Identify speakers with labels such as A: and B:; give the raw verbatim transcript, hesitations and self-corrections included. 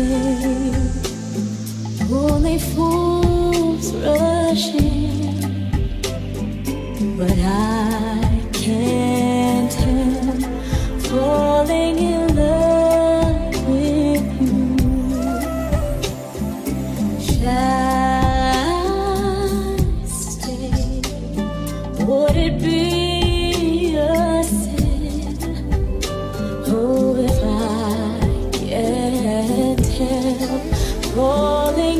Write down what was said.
A: say only fools rush in, but I can't help falling in love with you. Shall I stay? Would it be a sin? Oh, if I can't help falling